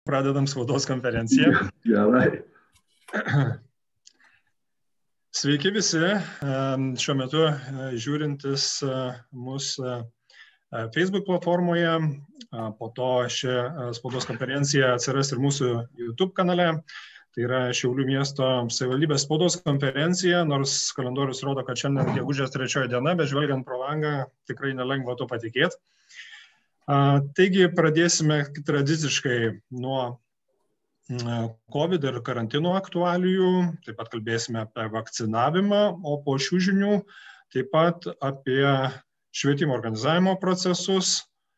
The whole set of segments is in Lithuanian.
Pradedam spaudos konferenciją. Gerai. Sveiki visi, šiuo metu žiūrintis mūsų Facebook platformoje, po to ši spaudos konferencija atsiras ir mūsų YouTube kanale. Tai yra Šiaulių miesto savivaldybės spaudos konferencija, nors kalendorius rodo, kad šiandien gegužės 3 diena, bet žvelgiant pro langą tikrai nelengva to patikėti. Taigi pradėsime tradiciškai nuo COVID ir karantino aktualijų, taip pat kalbėsime apie vakcinavimą, o po šių žinių taip pat apie švietimo organizavimo procesus,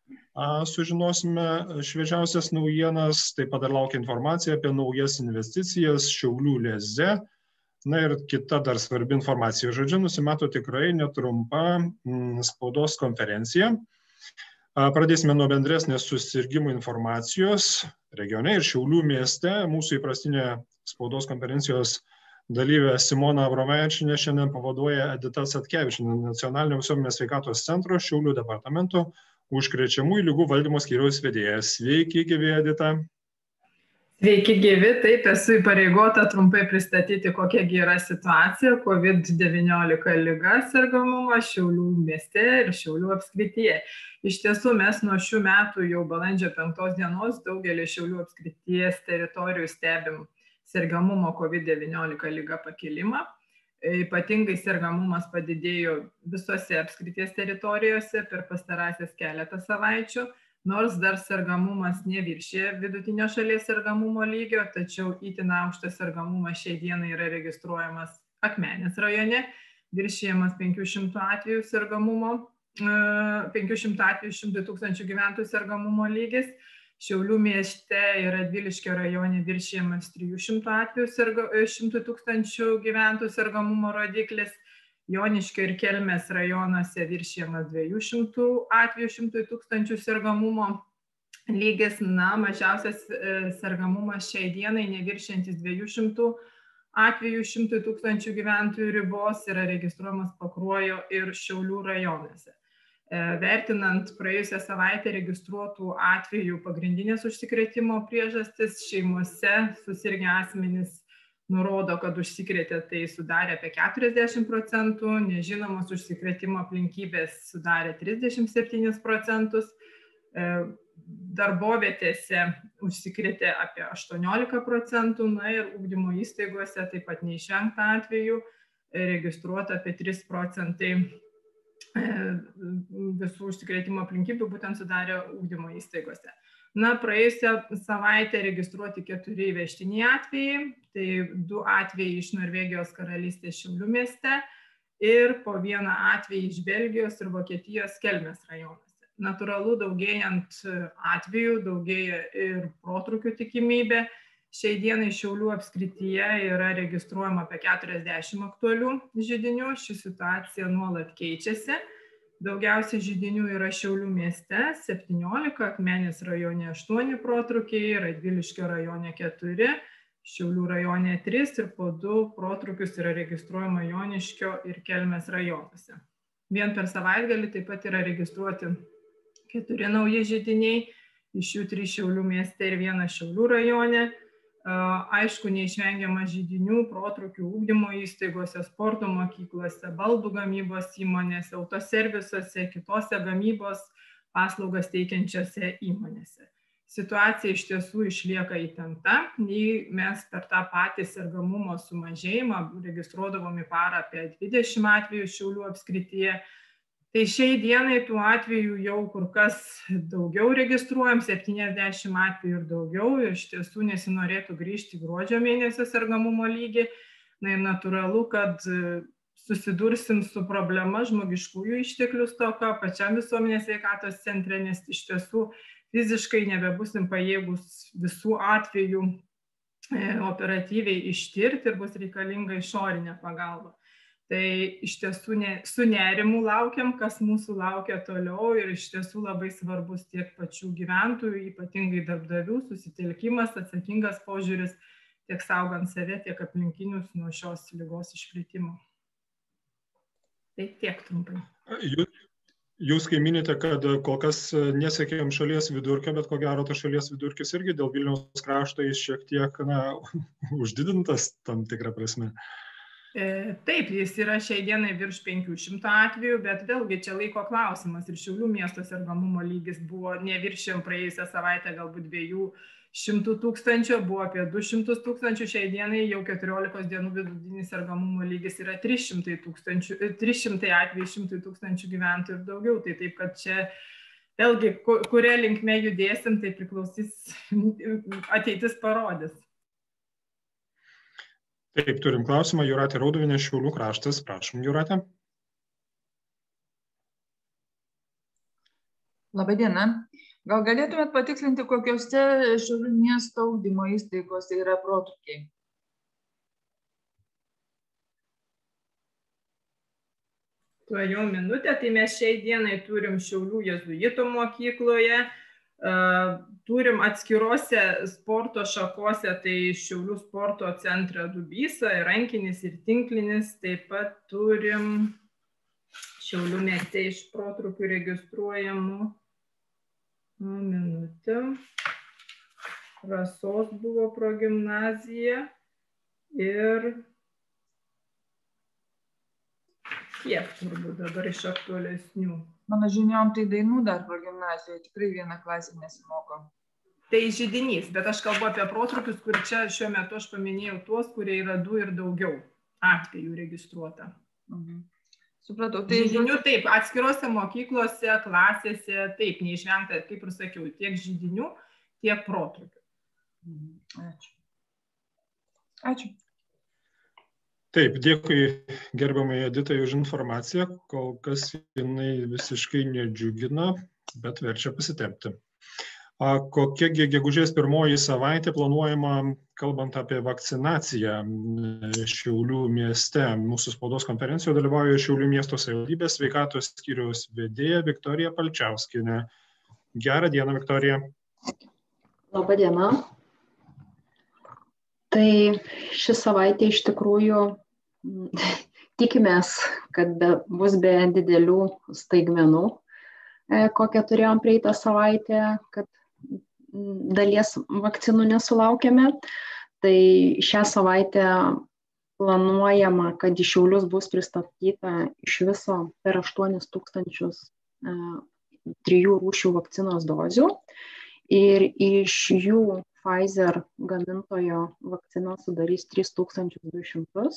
sužinosime šviežiausias naujienas, taip pat dar laukia informacija apie naujas investicijas Šiaulių leze, na ir kita dar svarbi informacija. Žodžiu, nusimato tikrai netrumpa spaudos konferencija. Pradėsime nuo bendresnės susirgimų informacijos regione ir Šiaulių mieste. Mūsų įprastinė spaudos konferencijos dalyvė Simona Abromavičienė šiandien pavaduoja Edita Satkevičienė, Nacionalinio visuomenės sveikatos centro Šiaulių departamento užkrečiamųjų ligų valdymo skyriaus vedėjas. Sveiki, gyvi, Edita. Sveiki, gyvi. Taip, esu įpareigota trumpai pristatyti, kokia yra situacija COVID-19 liga sergamumo Šiaulių mieste ir Šiaulių apskrityje. Iš tiesų, mes nuo šių metų jau balandžio 5 dienos daugelį Šiaulių apskrities teritorijų stebim sergamumo COVID-19 liga pakilimą. Ypatingai sergamumas padidėjo visose apskrities teritorijose per pastarąsias keletą savaičių, nors dar sergamumas neviršė vidutinio šalies sergamumo lygio, tačiau itin aukštas sergamumas šiai dienai yra registruojamas Akmenės rajone, viršėjamas 500 atvejų sergamumo, 500 atvejų 100 000 gyventojų sergamumo lygis. Šiaulių mieste ir Radviliškio rajone viršėjamas 300 atvejų 100 000 gyventojų sergamumo rodiklis. Joniškio ir Kelmės rajonuose viršėjamas 200 atvejų 100 000 sergamumo lygis. Na, mažiausias sergamumas šiai dienai neviršiantis 200 atvejų 100 000 gyventojų ribos yra registruojamas Pakruojo ir Šiaulių rajonuose. Vertinant praėjusią savaitę registruotų atvejų pagrindinės užsikrėtimo priežastis šeimose susirgę asmenys nurodo, kad užsikrėtė tai sudarė apie 40%, nežinomos užsikrėtimo aplinkybės sudarė 37%, darbovietėse užsikrėtė apie 18%, na ir ugdymo įstaigose taip pat neišvengta atvejų, registruota apie 3% visų užsikrėtimo aplinkybių būtent sudarė ugdymo įstaigose. Na, praėjusią savaitę registruoti 4 įvežtiniai atvejai, tai 2 atvejai iš Norvegijos karalystės Šiaulių mieste ir po 1 atvejį iš Belgijos ir Vokietijos Kelmės rajonuose. Natūralu, daugėjant atvejų, daugėja ir protrūkių tikimybė. Šiai dienai Šiaulių apskrityje yra registruojama apie 40 aktualių židinių, ši situacija nuolat keičiasi. Daugiausiai židinių yra Šiaulių mieste 17, Akmenės rajone 8 protrukiai, Radviliškio rajone 4, Šiaulių rajone 3 ir po 2 protrukius yra registruojama Joniškio ir Kelmės rajonuose. Vien per savaitgalį taip pat yra registruoti 4 nauji židiniai, iš jų 3 Šiaulių mieste ir 1 Šiaulių rajone. Aišku, neišvengiama židinių, protrukių ugdymo įstaigose, sporto mokyklose, baldų gamybos įmonėse, autoservisuose, kitose gamybos paslaugas teikiančiose įmonėse. Situacija iš tiesų išlieka įtempta, nei mes per tą patį sergamumo sumažėjimą registruodavom į parą apie 20 atvejų Šiaulių apskrityje. Tai šiai dienai tų atvejų jau kur kas daugiau registruojam, 70 atvejų ir daugiau, ir iš tiesų nesinorėtų grįžti gruodžio mėnesio sergamumo lygį. Na ir natūralu, kad susidursim su problema žmogiškųjų išteklių stoka pačiam visuomenės sveikatos centre, nes iš tiesų fiziškai nebebusim pajėgus visų atvejų operatyviai ištirti ir bus reikalinga išorinė pagalba. Tai iš tiesų su nerimu laukiam, kas mūsų laukia toliau, ir iš tiesų labai svarbus tiek pačių gyventojų, ypatingai darbdavių susitelkimas, atsakingas požiūris, tiek saugant save, tiek aplinkinius nuo šios ligos išplitimo. Tai tiek trumpai. Jūs kai minite, kad kol kas nesiekėm šalies vidurkio, bet ko gero tas šalies vidurkis irgi dėl Vilniaus krašto jis šiek tiek uždidintas tam tikrą prasme. Taip, jis yra šiai dienai virš 500 atvejų, bet vėlgi čia laiko klausimas. Ir Šiaulių miesto sergamumo lygis buvo neviršėm praėjusią savaitę galbūt 200 tūkstančių, buvo apie 200 tūkstančių, šiai dienai jau 14 dienų vidutinis sergamumo lygis yra 300 atvejų 100 tūkstančių gyventojų ir daugiau. Tai taip, kad čia vėlgi, kuria linkme judėsim, tai priklausys, ateitis parodys. Taip, turim klausimą, Jūratė Raudovienė, Šiaulių kraštas. Prašom, Jūratė. Labadiena. Gal galėtumėt patikslinti, kokiuose Šiaulių miesto ugdymo įstaigose yra protrūkiai? Tuojau minutę, tai mes šiai dienai turim Šiaulių jėzuitų mokykloje, turim atskirose sporto šakose, tai Šiaulių sporto centrą Dubysa, rankinis ir tinklinis, taip pat turim Šiaulių mieste iš protrūkių registruojamų minutę. Rasos buvo progimnazija ir kiek turbūt dabar iš aktualesnių. Mano žiniom, tai Dainų dar progimnazijoje tikrai viena klasė nesimoko. Tai židinys, bet aš kalbu apie protrūkius, kur čia šiuo metu aš paminėjau tuos, kurie yra 2 ir daugiau atvejų registruota. Supratau. Tai židinių taip, atskirose mokyklose, klasėse, taip, neišvengta, kaip ir sakiau, tiek židinių, tiek protrūkių. Ačiū. Ačiū. Taip, dėkui gerbiamai Editai už informaciją. Kol kas jinai visiškai nedžiugina, bet verčia pasitempti. Kokia gegužės 1 savaitė planuojama, kalbant apie vakcinaciją Šiaulių mieste? Mūsų spaudos konferencijoje dalyvauja Šiaulių miesto savivaldybės sveikatos skyriaus vedėja Viktorija Palčiauskienė. Gerą dieną, Viktorija. Labą dieną. Tai ši savaitė iš tikrųjų tikimės, kad bus be didelių staigmenų, kokią turėjom praeitą savaitę, kad dalies vakcinų nesulaukėme. Tai šią savaitę planuojama, kad į Šiaulius bus pristatyta iš viso per 8000 3 rūšių vakcinos dozių. Ir iš jų Pfizer gamintojo vakcina sudarys 3200.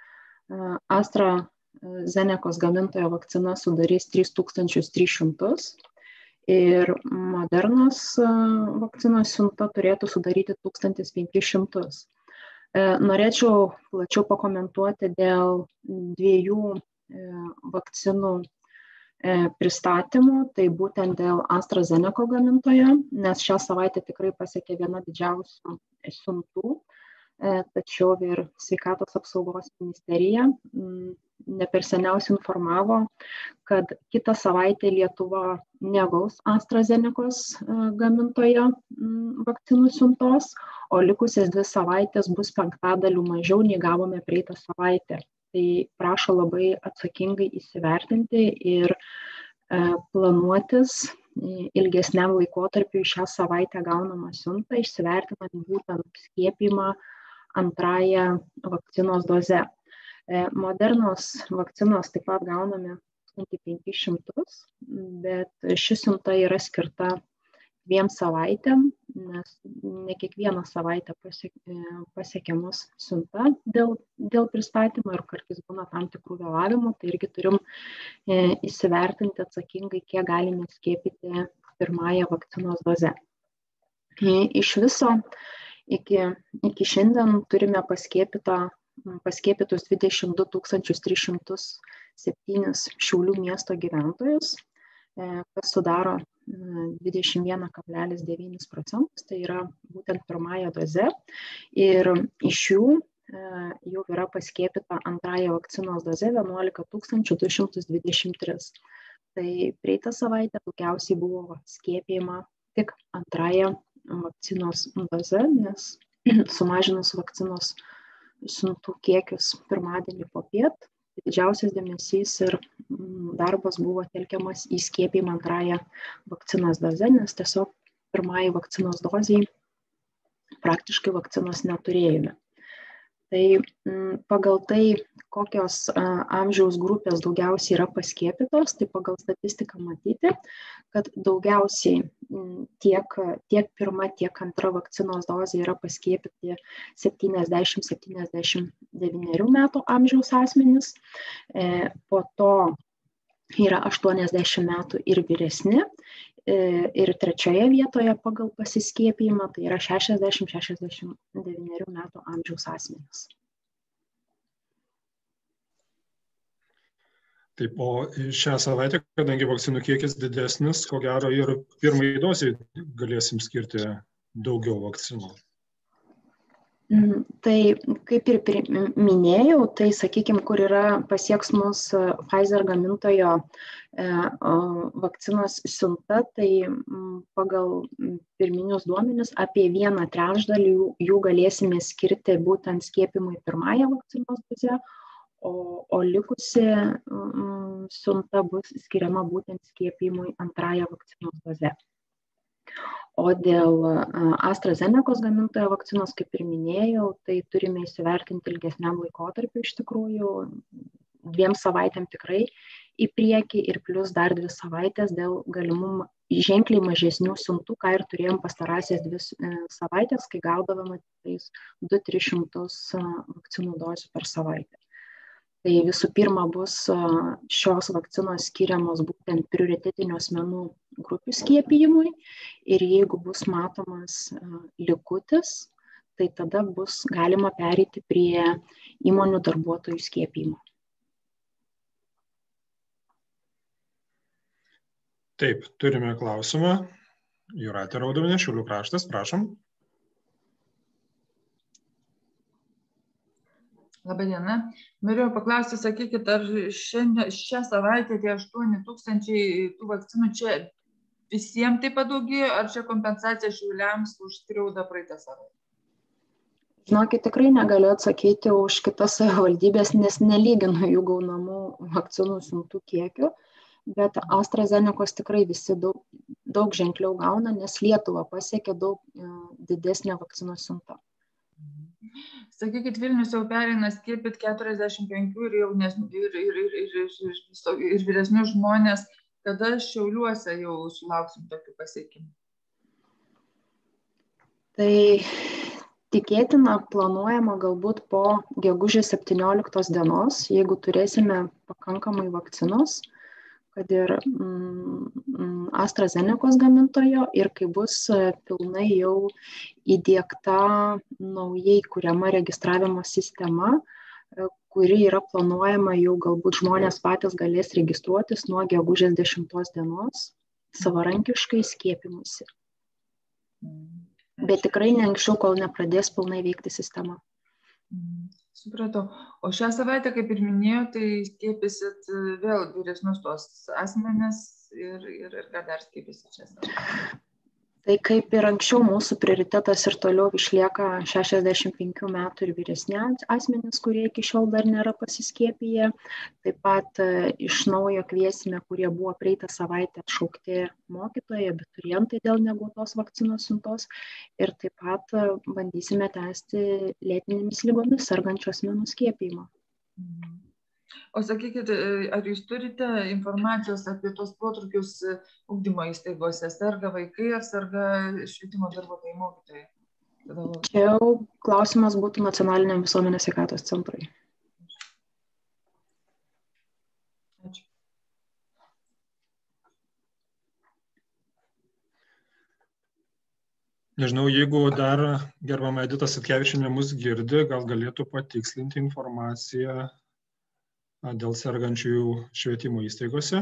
AstraZenecos gamintojo vakcina sudarys 3300 ir Modernos vakcinos siunta turėtų sudaryti 1500. Norėčiau plačiau pakomentuoti dėl 2 vakcinų pristatymų, tai būtent dėl AstraZeneco gamintojo, nes šią savaitę tikrai pasiekė viena didžiausių siuntų. Tačiau ir Sveikatos apsaugos ministerija ne per seniausiai informavo, kad kitą savaitę Lietuva negaus AstraZenecos gamintojo vakcinų siuntos, o likusias 2 savaitės bus 5% mažiau nei gavome praeitą savaitę. Tai prašo labai atsakingai įsivertinti ir planuotis ilgesniam laikotarpiu šią savaitę gaunamą siuntą, išsivertinant būtent skiepijimą antrąją vakcinos doze. Modernos vakcinos taip pat gauname 1500, bet ši siunta yra skirta 2 savaitėm, nes ne kiekvieną savaitę pasiekia mus siunta dėl pristatymo ir kartais būna tam tikrų vėlavimų, tai irgi turim įsivertinti atsakingai, kiek galime skiepyti pirmąją vakcinos dozę. Iš viso iki šiandien turime paskiepytus 22 307 Šiaulių miesto gyventojus, kas sudaro 21,9%, tai yra būtent pirmąją dozę. Ir iš jų jau yra paskiepyta antrąją vakcinos dozę 11 223. Tai praeitą savaitę daugiausiai buvo skiepijama tik antrąją vakcinos doze, nes sumažinus vakcinos siuntų kiekius pirmadienį popiet, didžiausias dėmesys ir darbas buvo telkiamas į skiepijimą antrąją vakcinos dozę, nes tiesiog pirmąjį vakcinos dozį praktiškai vakcinos neturėjome. Tai pagal tai, kokios amžiaus grupės daugiausiai yra paskiepytos, tai pagal statistiką matyti, kad daugiausiai tiek pirma, tiek antra vakcinos dozė yra paskiepyti 70-79 metų amžiaus asmenys, po to yra 80 metų ir vyresni, ir trečioje vietoje pagal pasiskiepijimą tai yra 60-69 metų amžiaus asmenys. Taip, o šią savaitę, kadangi vakcinų kiekis didesnis, ko gero ir pirmai dozai galėsim skirti daugiau vakcinų. Tai kaip ir minėjau, tai sakykime, kur yra pasieks mus Pfizer gamintojo vakcinos siunta, tai pagal pirminius duomenis apie 1/3 jų galėsime skirti būtent skiepimui pirmąją vakcinos dozę, o likusi siunta bus skiriama būtent skiepimui antrąją vakcinos dozę. O dėl AstraZenecos gamintojo vakcinos, kaip ir minėjau, tai turime įsivertinti ilgesniam laikotarpiu iš tikrųjų, 2 savaitėm tikrai į priekį ir plus dar 2 savaitės dėl galimų ženkliai mažesnių siuntų, ką ir turėjom pastarąsias 2 savaitės, kai gaudavome 200-300 vakcinų dozių per savaitę. Tai visų pirma bus šios vakcinos skiriamos būtent prioritetinių asmenų grupių skiepijimui ir jeigu bus matomas likutis, tai tada bus galima pereiti prie įmonių darbuotojų skiepijimo. Taip, turime klausimą. Jūratė Raudovienė, Šiaulių kraštas, prašom. Labadiena. Norėjau paklausti, sakykit, ar šią savaitę tie 8 000 tų vakcinų čia visiems taip padaugėjo, ar čia kompensacija Šiauliams už skriaudą praeitą savaitę? Žinokit, tikrai negaliu atsakyti už kitas savivaldybės, nes nelyginu jų gaunamų vakcinų siuntų kiekių, bet AstraZenecos tikrai visi daug ženkliau gauna, nes Lietuvą pasiekia daug didesnė vakcinos siunta. Sakykit, Vilnius jau pereina skiepyt 45 ir jaunesnių ir vyresnių žmonės, kada Šiauliuose jau sulauksim tokių pasiekimų? Tai tikėtina, planuojama galbūt po gegužės 17 dienos, jeigu turėsime pakankamai vakcinos, kad ir AstraZenecos gamintojo ir kai bus pilnai jau įdiegta naujai kuriama registravimo sistema, kuri yra planuojama jau galbūt žmonės patys galės registruotis nuo gegužės 10 dienos savarankiškai skiepimusi. Bet tikrai ne anksčiau, kol nepradės pilnai veikti sistema. Supratau. O šią savaitę, kaip ir minėjau, tai skiepysit vėl vyresnius tos asmenis ir ką dar skiepysit šią savaitę? Tai kaip ir anksčiau mūsų prioritetas ir toliau išlieka 65 metų ir vyresni asmenys, kurie iki šiol dar nėra pasiskiepiję. Taip pat iš naujo kviesime, kurie buvo praeitą savaitę atšaukti mokytojai, abiturientai dėl negautos vakcinos siuntos. Ir taip pat bandysime tęsti lėtinėmis ligomis sergančių asmenų skiepijimą. O sakykit, ar jūs turite informacijos apie tos protrukius ugdymo įstaigose? Serga vaikai ar serga švietimo darbuotojai, mokytojai? Čia jau klausimas būtų Nacionaliniam visuomenės sveikatos centrui. Ačiū. Nežinau, jeigu dar gerbama Edita Satkevičienė mus girdi, gal galėtų patikslinti informaciją dėl sergančiųjų švietimo įstaigose.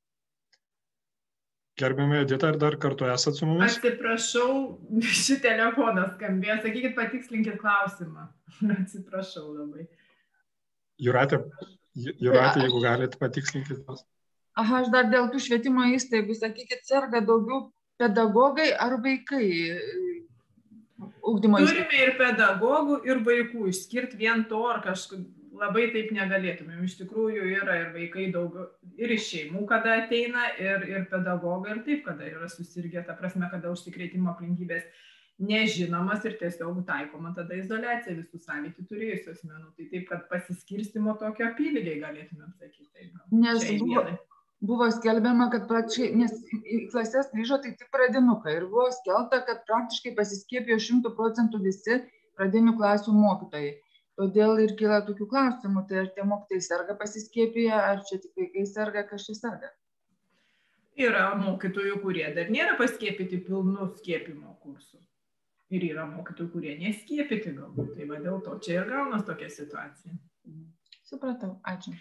Gerbiama Edita, ar dar kartu esat su mumis? Atsiprašau, ši telefonas skambėjo. Sakykit, patikslinkit klausimą. Atsiprašau labai. Jūratė, jeigu galite patikslinkit. Aha, aš dar dėl tų švietimo įstaigų, sakykit, serga daugiau pedagogai ar vaikai ugdymo įstaigų? Turime ir pedagogų, ir vaikų. Išskirti vien to, ar kažkaip labai taip negalėtumėm. Iš tikrųjų yra ir vaikai daug, ir iš šeimų, kada ateina, ir pedagogai, ir taip, kada yra susirgę, ta prasme, kada užsikrėtimo aplinkybės nežinomas ir tiesiog taikoma tada izoliacija visų sąveikį turėjusių asmenų. Tai taip, kad pasiskirstimo tokio apylygiai galėtumėm sakyti. Nes buvo skelbiama, kad praktiškai, nes į klases grįžo tai tik pradinukai ir buvo skelbta, kad praktiškai pasiskiepijo 100% visi pradinių klasių mokytojai. Todėl ir kyla tokių klausimų, tai ar tie mokytojai serga pasiskiepiję, ar čia tik vaikai serga, kas čia serga? Yra mokytojų, kurie dar nėra paskiepyti pilnu skiepimo kursu. Ir yra mokytojų, kurie neskiepyti galbūt. Tai va dėl to čia ir gaunas tokia situacija. Supratau, ačiū.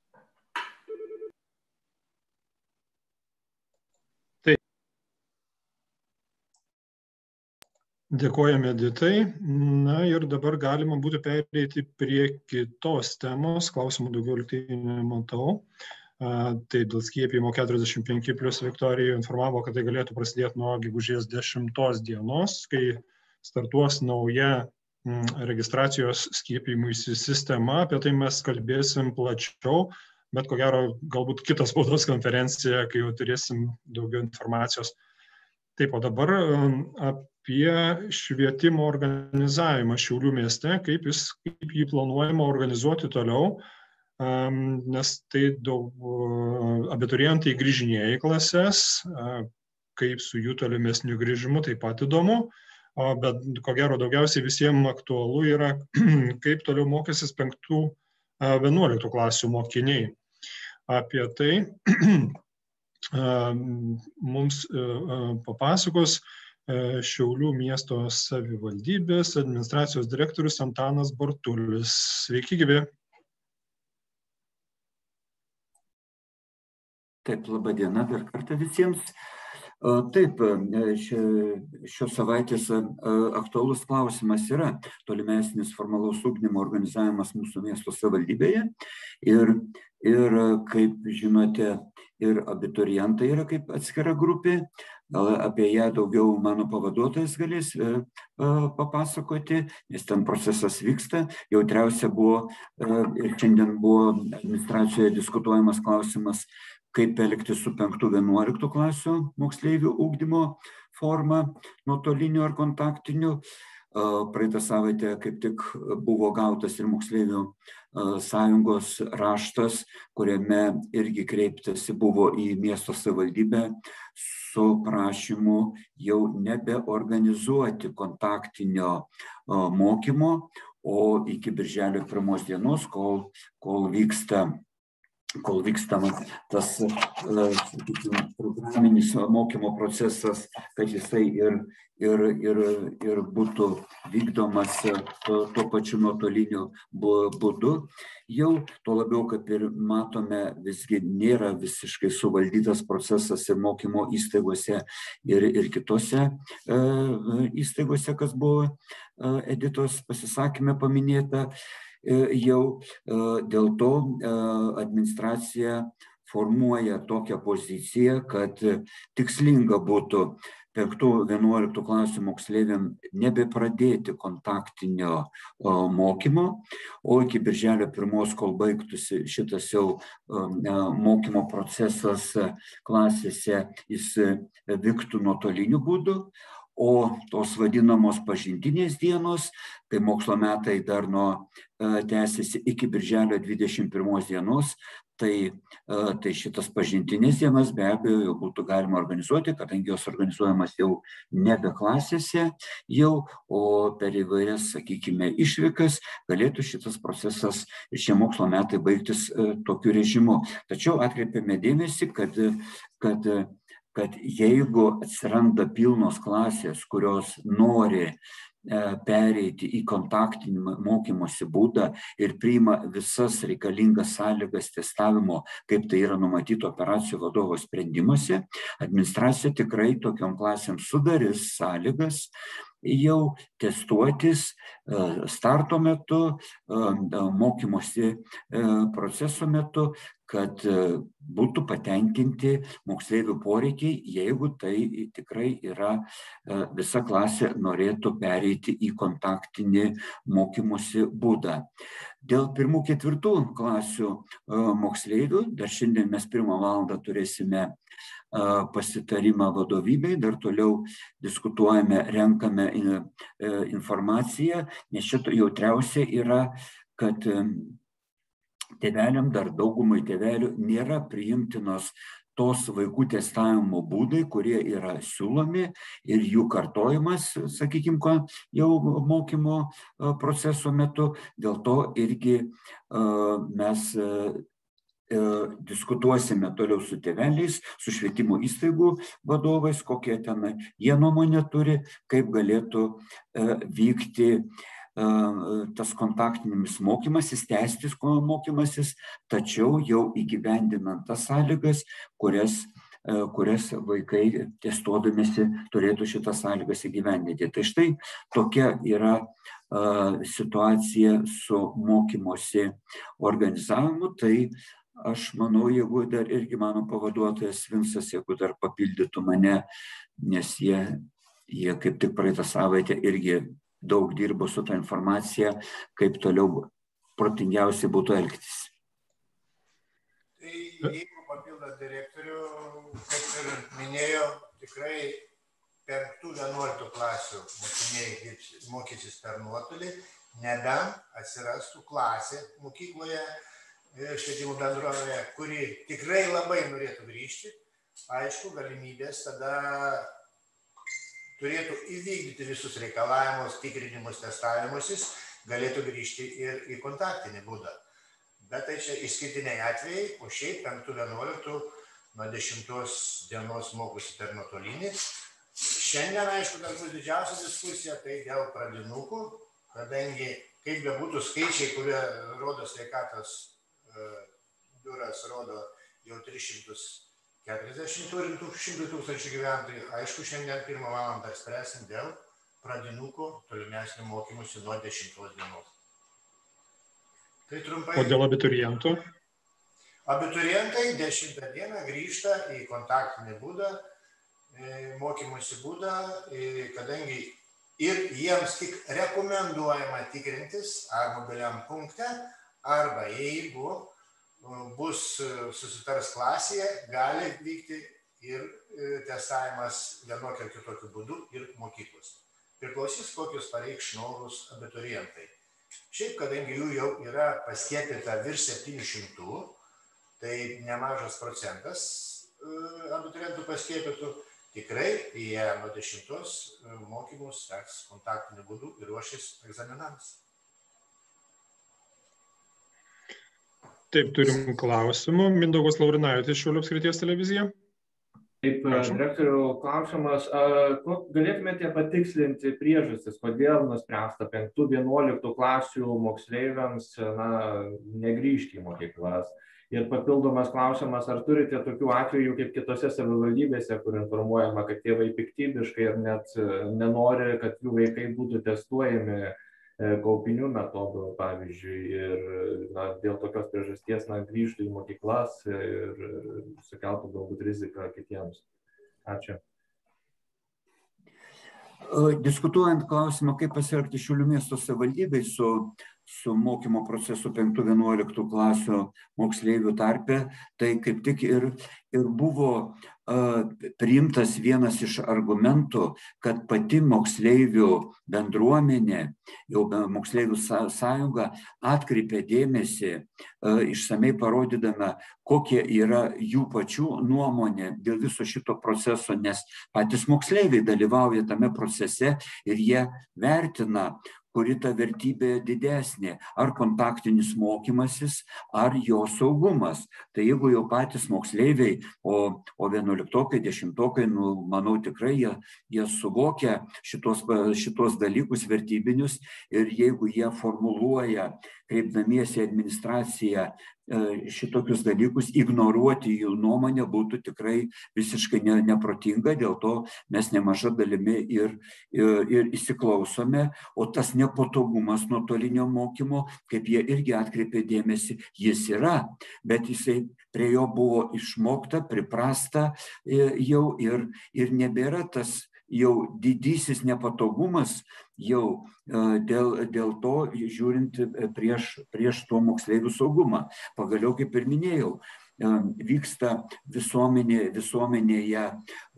Tai dėkojame Editai. Na ir dabar galima būtų pereiti prie kitos temos. Klausimų daugiau liktai nematau. Tai dėl skiepijimo 45+ Viktorija informavo, kad tai galėtų prasidėti nuo gegužės 10 dienos, kai startuos nauja registracijos skiepijimuisi sistema. Apie tai mes kalbėsim plačiau, bet ko gero galbūt kitas spaudos konferencija, kai jau turėsim daugiau informacijos. Taip, o dabar apie švietimo organizavimą Šiaulių mieste, kaip jį planuojama organizuoti toliau, nes tai daug abiturientai grįžinėja į klases, kaip su jų tolimesniu grįžimu, taip pat įdomu. Bet ko gero daugiausiai visiems aktualu yra, kaip toliau mokysis 5-11 klasių mokiniai. Apie tai mums papasakos Šiaulių miesto savivaldybės administracijos direktorius Antanas Bartulis. Sveiki, gyvi. Taip, laba diena dar kartą visiems. Taip, šios savaitės aktualus klausimas yra tolimesnis formalaus ugdymo organizavimas mūsų miesto savivaldybėje. Ir kaip žinote, ir abiturientai yra kaip atskira grupė. Gal apie ją daugiau mano pavaduotojas galės papasakoti, nes ten procesas vyksta. Jautriausia buvo ir šiandien buvo administracijoje diskutuojamas klausimas, kaip elgtis su 5-11 klasių moksleivių ugdymo forma, nuotoliniu ar kontaktiniu. Praeitą savaitę kaip tik buvo gautas ir moksleivių sąjungos raštas, kuriame irgi kreiptasi buvo į miesto savivaldybę su prašymu jau nebeorganizuoti kontaktinio mokymo, o iki birželio 1 dienos, kol vyksta tas programinis mokymo procesas, kad jisai ir būtų vykdomas tuo pačiu nuotoliniu būdu. Jau tuo labiau, kaip ir matome, visgi nėra visiškai suvaldytas procesas ir mokymo įstaigose ir kitose įstaigose, kas buvo Editos pasisakyme paminėta. Jau dėl to administracija formuoja tokią poziciją, kad tikslinga būtų 5-11 klasių moksleiviam nebepradėti kontaktinio mokymo, o iki birželio 1, kol baigtųsi šitas jau mokymo procesas klasėse, jis vyktų nuotoliniu būdu. O tos vadinamos pažintinės dienos, kai mokslo metai dar tęsiasi iki birželio 21 dienos, tai šitas pažintinės dienas be abejo jau būtų galima organizuoti, kadangi jos organizuojamas jau nebe klasėse, o per įvairias, sakykime, išvykas galėtų šitas procesas ir šie mokslo metai baigtis tokiu režimu. Tačiau atkreipėme dėmesį, kad jeigu atsiranda pilnos klasės, kurios nori pereiti į kontaktinį mokymosi būdą ir priima visas reikalingas sąlygas testavimo, kaip tai yra numatyto operacijų vadovo sprendimuose, administracija tikrai tokiom klasėm sudarys sąlygas jau testuotis starto metu, mokymosi proceso metu, kad būtų patenkinti moksleivių poreikiai, jeigu tai tikrai yra visa klasė norėtų pereiti į kontaktinį mokymosi būdą. Dėl 1-4 klasių moksleivių, dar šiandien mes 1 valandą turėsime pasitarimą vadovybei, dar toliau diskutuojame, renkame informaciją, nes šito jautriausia yra, kad tėveliam, dar daugumai tėvelių nėra priimtinos tos vaikų testavimo būdai, kurie yra siūlomi ir jų kartojimas, sakykime, jau mokymo proceso metu. Dėl to irgi mes diskutuosime toliau su tėveliais, su švietimo įstaigų vadovais, kokie ten jie nuomonę turi, kaip galėtų vykti tas kontaktinis mokymasis, tęstis mokymasis, tačiau jau įgyvendinant tas sąlygas, kurias vaikai testuodamėsi turėtų šitas sąlygas įgyvendinti. Tai štai tokia yra situacija su mokymosi organizavimu. Tai aš manau, jeigu dar irgi mano pavaduotojas Vinsas, jeigu dar papildytų mane, nes jie kaip tik praeitą savaitę irgi daug dirbo su tą informaciją, kaip toliau protingiausiai būtų elgtis. Tai jeigu papildant direktorių, kaip ir minėjo, tikrai 5-11 klasių mokiniai mokysis per nuotolį, nebent atsirastų klasė mokykloje, švietimo bendrovėje, kuri tikrai labai norėtų grįžti. Aišku, galimybės tada turėtų įvykdyti visus reikalavimus, tikrinimus, testavimusis, galėtų grįžti ir į kontaktinį būdą. Bet tai čia išskirtiniai atvejai, o šiaip 5-11 nuo 10 dienos mokosi per nuotolinį. Šiandien, aišku, dar bus didžiausia diskusija, tai dėl pradinukų, kadangi, kaip bebūtų skaičiai, kurie rodo sveikatos biuras, rodo jau 340 turint 100 000 gyventojų. Aišku, šiandien 1 valandą spręsim dėl pradinukų tolimesnių mokymusi nuo 10 dienos. Tai trumpai. O dėl abiturientų? Abiturientai 10 dieną grįžta į kontaktinį būdą, mokymosi būdą, kadangi ir jiems tik rekomenduojama tikrintis ar mobiliam punkte, arba jeigu bus susitars klasėje, gali vykti ir testavimas vienokiu ar kitokiu būdu ir mokyklos. Priklausys, kokius pareikš norus abiturientai. Šiaip, kadangi jų jau yra paskiepyta virš 700, tai nemažas procentas abiturientų paskiepytų, tikrai jie nuo 10 mokymus teks kontaktiniu būdu ir ruošis egzaminams. Taip, turim klausimų. Mindaugas Laurinaitis, Šiaulių apskrities televizija. Taip, direktorių klausimas. Galėtumėte patikslinti priežastis, kodėl nuspręsta 5-11 klasių moksleiviams negrįžti į mokyklas? Ir papildomas klausimas, ar turite tokių atvejų kaip kitose savivaldybėse, kur informuojama, kad tėvai piktybiškai ir net nenori, kad jų vaikai būtų testuojami kaupinių metodų, pavyzdžiui, ir dėl tokios priežasties grįžtų į mokyklas ir sukeltų galbūt riziką kitiems. Ačiū. Diskutuojant klausimą, kaip pasielgti Šiaulių miesto savivaldybei su mokymo procesu 5-11 klasių moksleivių tarpe, tai kaip tik ir buvo priimtas vienas iš argumentų, kad pati moksleivių bendruomenė, jau moksleivių sąjunga atkreipė dėmesį, išsamei parodydama, kokia yra jų pačių nuomonė dėl viso šito proceso, nes patys moksleiviai dalyvauja tame procese ir jie vertina, kuri ta vertybė didesnė, ar kontaktinis mokymasis, ar jo saugumas. Tai jeigu jau patys moksleiviai, o 11-okai, 10-okai, manau tikrai jie suvokia šitos dalykus vertybinius ir jeigu jie formuluoja, kreipdamiesi į administraciją, šitokius dalykus, ignoruoti jų nuomonę būtų tikrai visiškai neprotinga, dėl to mes nemaža dalimi ir įsiklausome, o tas nepatogumas nuotolinio mokymo, kaip jie irgi atkreipė dėmesį, jis yra, bet jisai prie jo buvo išmokta, priprasta jau ir nebėra tas jau didysis nepatogumas jau dėl to žiūrint prieš to moksleivių saugumą. Pagaliau, kaip ir minėjau, vyksta visuomenėje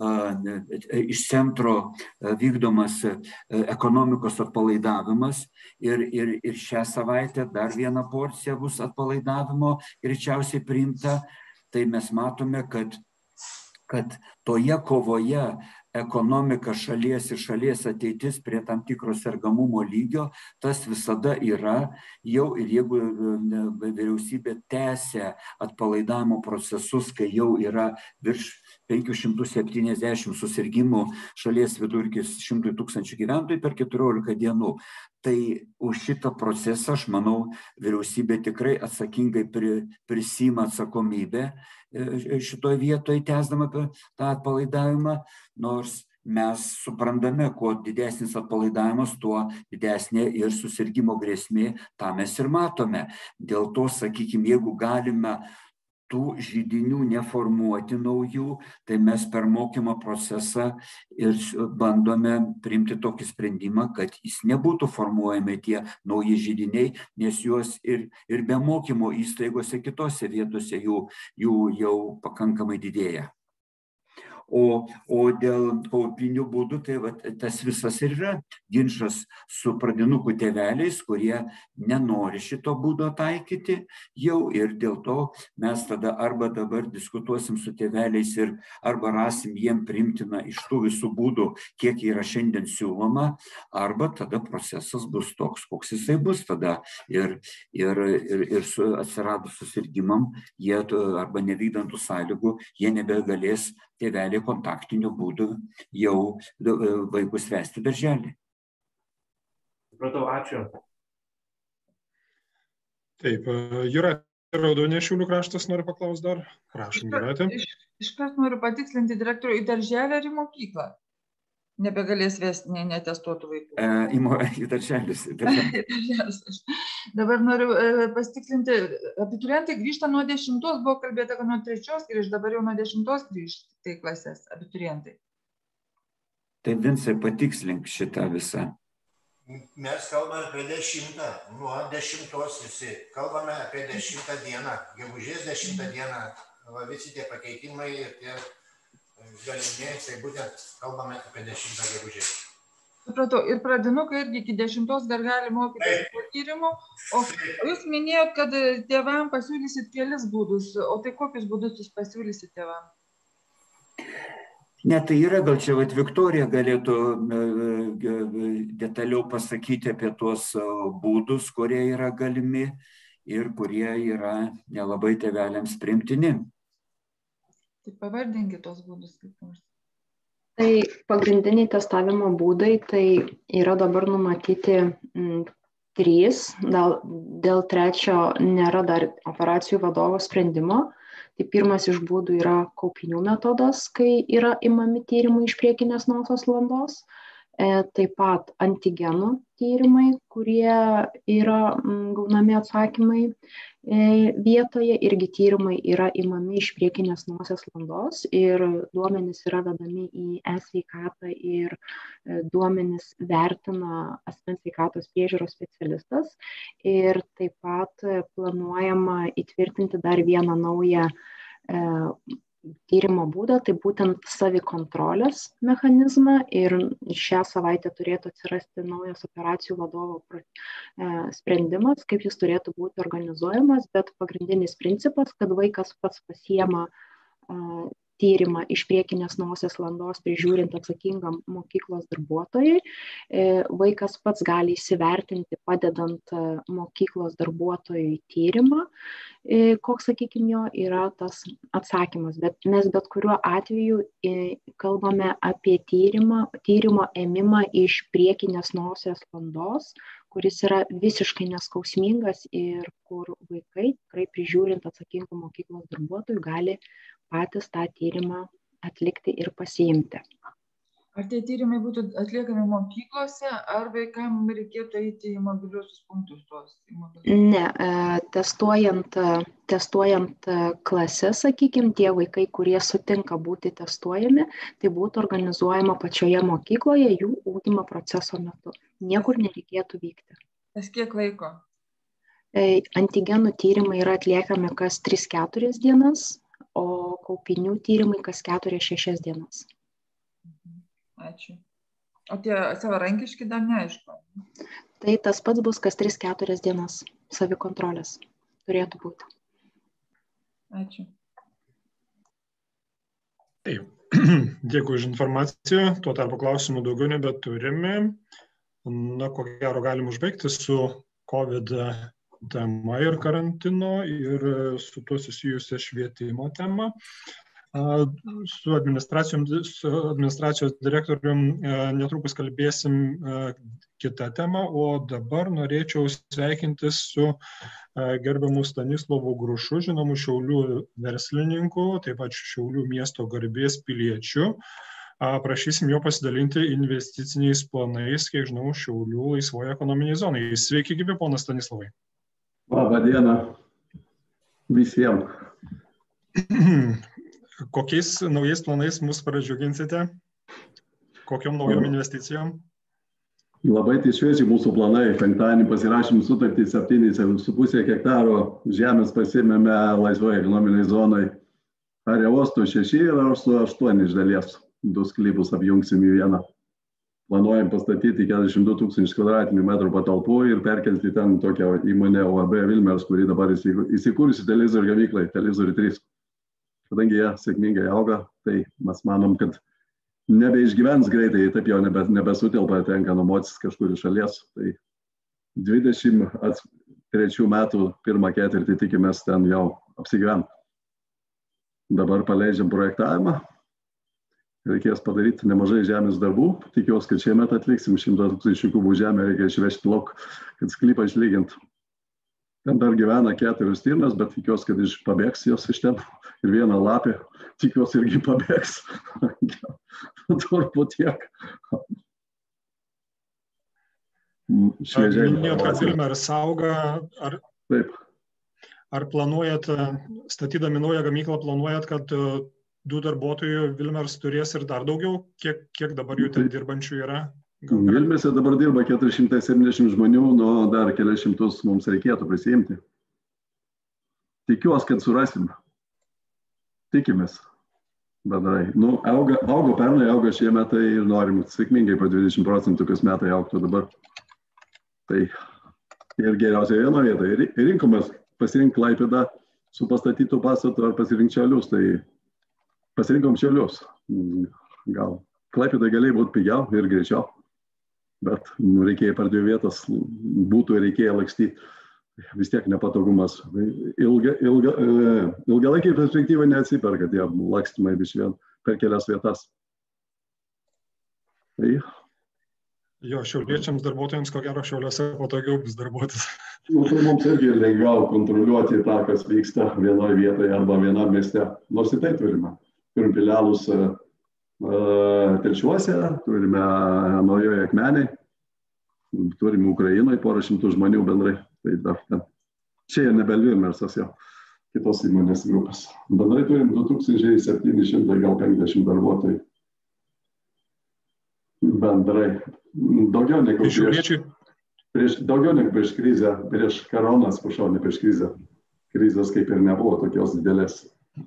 iš centro vykdomas ekonomikos atpalaidavimas ir šią savaitę dar viena porcija bus atpalaidavimo greičiausiai priimta. Tai mes matome, kad toje kovoje ekonomika šalies ir šalies ateitis prie tam tikro sergamumo lygio, tas visada yra jau, ir jeigu vyriausybė tęsia atpalaidavimo procesus, kai jau yra virš 570 susirgymų, šalies vidurkis 100 000 gyventojų per 14 dienų. Tai už šitą procesą, aš manau, vyriausybė tikrai atsakingai prisima atsakomybę šitoje vietoje tęsdama tą atpalaidavimą, nors mes suprantame, kuo didesnis atpalaidavimas, tuo didesnė ir susirgimo grėsmė, tą mes ir matome. Dėl to, sakykime, jeigu galime tų židinių neformuoti naujų, tai mes per mokymo procesą ir bandome priimti tokį sprendimą, kad jis nebūtų formuojami tie nauji židiniai, nes juos ir be mokymo įstaigose kitose vietose jų jau pakankamai didėja. O dėl kaupinių būdų, tai tas visas ir yra ginčas su pradinukų tėveliais, kurie nenori šito būdo taikyti jau, ir dėl to mes tada arba dabar diskutuosim su tėveliais ir arba rasim jiem priimtiną iš tų visų būdų, kiek yra šiandien siūloma, arba tada procesas bus toks, koks jisai bus tada. Ir atsiradus susirgimam, jie arba nevykdantų sąlygų, jie nebegalės tėveliai kontaktiniu būdu jau vaikus vesti darželį. Supratau, ačiū. Taip, Jūratė Raudonė, Šiaulių kraštas, noriu paklausti dar. Prašom, Jūratė. Iškart noriu patikslinti direktorių, į darželį ar į mokyklą nebegalės vesti netestuotų vaikų? Į darželis. Dabar noriu pasitikslinti, abiturientai grįžta nuo 10, buvo kalbėta, kad nuo 3 grįžta, dabar jau nuo 10 grįžta į klases abiturientai. Tai Vincai, patikslink šitą visą. Mes kalbame apie 10, nuo 10 visi, kalbame apie 10 dieną, gegužės 10 dieną, visi tie pakeitimai ir tie galimi, tai būtent kalbame apie 10 gegužės. Supratau, ir pradinukai irgi iki 10 dar gali mokytis po tyrimų, o jūs minėjot, kad tėvam pasiūlysit kelis būdus, o tai kokius būdus jūs pasiūlysit tėvam? Ne, tai yra, gal čia Viktorija galėtų detaliau pasakyti apie tuos būdus, kurie yra galimi ir kurie yra nelabai tėveliams priimtini. Tai pavardinkit tos būdus kaip nors. Tai pagrindiniai testavimo būdai, tai yra dabar numatyti 3, dėl 3 nėra dar operacijų vadovo sprendimo. Tai pirmas iš būdų yra kaupinių metodas, kai yra imami tyrimai iš priekinės nosies landos. Taip pat antigenų tyrimai, kurie yra gaunami atsakymai vietoje, irgi tyrimai yra imami iš priekinės nosies landos ir duomenys yra vedami į e-sveikatą ir duomenys vertina asmens sveikatos priežiūros specialistas. Ir taip pat planuojama įtvirtinti dar vieną naują tyrimo būdą, tai būtent savikontrolės mechanizmą, ir šią savaitę turėtų atsirasti naujas operacijų vadovo sprendimas, kaip jis turėtų būti organizuojamas, bet pagrindinis principas, kad vaikas pats pasiema tyrimą iš priekinės nosies landos prižiūrint atsakingam mokyklos darbuotojai. Vaikas pats gali įsivertinti, padedant mokyklos darbuotojui tyrimą, koks, sakykime, jo yra tas atsakymas. Bet mes bet kuriuo atveju kalbame apie tyrimo ėmimą iš priekinės nosies landos, kuris yra visiškai neskausmingas ir kur vaikai, tikrai prižiūrint atsakingų mokyklos darbuotojų, gali patys tą tyrimą atlikti ir pasiimti. Ar tie tyrimai būtų atliekami mokyklose, ar vaikams reikėtų eiti į mobiliuosius punktus tuos? Ne, testuojant klases, sakykime, tie vaikai, kurie sutinka būti testuojami, tai būtų organizuojama pačioje mokykloje jų ugdymo proceso metu. Niekur nereikėtų vykti. Kas kiek laiko? Antigenų tyrimai yra atliekami kas 3-4 dienas, o kaupinių tyrimai kas 4-6 dienas. Ačiū. O tie savarankiški dar neaišku? Tai tas pats bus kas 3-4 dienas savikontrolės turėtų būti. Ačiū. Taip, dėkui už informaciją. Tuo tarpu klausimų daugiau nebeturime. Na, ko gero galim užbaigti su COVID tema ir karantino ir su tuo susijusia švietimo tema. Su administracijos direktorium netrukus kalbėsim kitą temą, o dabar norėčiau sveikintis su gerbiamu Stanislovu Grušu, žinomu Šiaulių verslininku, taip pat Šiaulių miesto garbės piliečiu. Prašysim jo pasidalinti investiciniais planais, kiek žinau, Šiaulių laisvoje ekonominėje zonoje. Sveiki, gyvi, ponas Stanislavai. Labą dieną visiems. Kokiais naujais planais mus pradžiuginsite? Kokiom naujom investicijom? Labai švieži mūsų planai. Penktadienį pasirašėm sutartį 7,5 hektaro žemės pasiėmėme laisvoje ekonominėje zonoje. Areuostų 6 ir Areuostų 8 iš dalies. 2 sklypus apjungsim į vieną. Planuojam pastatyti 42 000 kvadratinių metrų patalpų ir perkelti ten tokią įmonę OAB Vilmers, kuri dabar įsikūrusi televizorių gamyklai, televizorių 3. Kadangi jie sėkmingai auga, tai mes manom, kad nebeišgyvens greitai, taip jau nebesutelpa, tenka nuomotis kažkur iš šalies. Tai 23 metų pirmą ketvirtį tikimės ten jau apsigyventi. Dabar paleidžiam projektavimą. Reikės padaryti nemažai žemės darbų. Tikiuosi, kad šiemet atliksim 100 000 kubų žemę, reikia išvežti lauk, kad sklypą išlygint. Ten dar gyvena 4 stirnas, bet tikiuosi, kad pabėgs jos iš ten. Ir vieną lapę, tikiuosi, irgi pabėgs. Turbūt tiek. Minėjot, kad Vilmers auga. Taip. Ar planuojat, statydami naują gamyklą, planuojat, kad 2 darbuotojų Vilmers turės ir dar daugiau? Kiek dabar jų ten dirbančių yra? Vilmėse dabar dirba 470 žmonių, nu dar kelias šimtus mums reikėtų prisijimti. Tikiuosi, kad surasim. Tikimės bendrai. Nu, augo pernai, augo šie metai ir norim sėkmingai po 20% kas metai augtų dabar. Tai ir geriausia viena vieta. Rinkomės pasirinkti Klaipėdą su pastatytų pastatu ar pasirinkti Šiaulius. Tai pasirinkom Šiaulius. Gal Klaipėdai galėjo būti pigiau ir greičiau, bet reikėjo per 2 vietas, būtų reikėjo lakstyti. Vis tiek nepatogumas. Ilgalaikiai perspektyvai neatsiperka tie lakstymai vis vien per kelias vietas. Tai. Jo, šiauliečiams darbuotojams, ko gero, Šiauliuose patogiau bus darbuotis. Mums irgi lengviau kontroliuoti tą, kas vyksta vienoje vietoje arba vienam mieste. Nors į tai turime. Turim filialus Telšiuose, turime Naujoje Akmenėje, turime Ukrainoje porą šimtų žmonių bendrai. Tai dar ten. Čia nebe Vilmersas jau, kitos įmonės grupės. Bendrai turim 2700, gal 50 darbuotojų. Bendrai. Daugiau negu prieš krizę, prieš koroną, atsiprašau, ne prieš krizę. Krizės kaip ir nebuvo tokios didelės.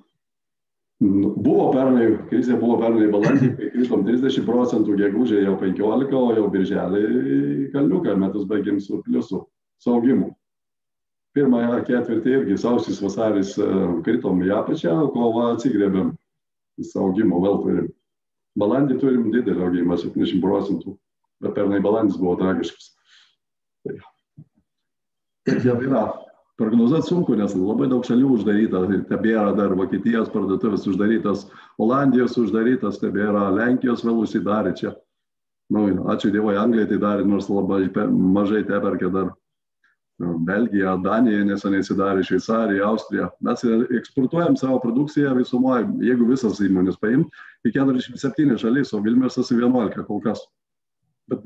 Krizė buvo pernai balandį, kai kritom 30%, gegužė jau 15%, o jau birželį kalniuką metus baigėm su pliusu, su augimu. Pirmąją ketvirtį irgi sausis vasaris kritom į apačią, kovą atsigrėbėm visą augimo vėl turim. Balandį turim didelį augimą, 70%, bet pernai balandis buvo tragiškas. Taip jau yra. Prognozuoti sunku, nes labai daug šalių uždaryta, tebėra dar Vokietijos parduotuvės uždarytas, Olandijos uždarytas, tebėra Lenkijos vėl užsidarė čia. Ačiū Dievui, Anglija tai darė, nors labai mažai teperkė dar. Belgija, Danija neseniai įsidarė, Šveicarija, Austrija. Mes eksportuojam savo produkciją visumoje, jeigu visas įmonės paimt, į 47 šalis, o Vilnius 11 kol kas. Bet...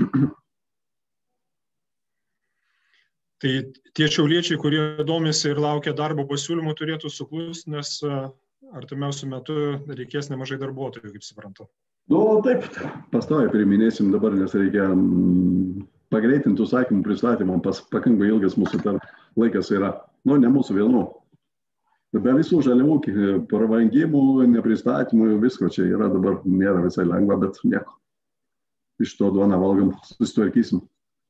Tai tie šiauliečiai, kurie domisi ir laukia darbo pasiūlymų, turėtų suklusti, nes artimiausiu metu reikės nemažai darbuotojų, kaip suprantu. Taip, pastoviai priminėsim dabar, nes reikia pagreitintų užsakymų pristatymą, pakankamai ilgas mūsų laikas yra. Ne mūsų vienų. Be visų žaliavų, pravangimų, nepristatymų, visko čia yra dabar, nėra visai lengva, bet nieko. Iš to duoną valgam, susitvarkysim.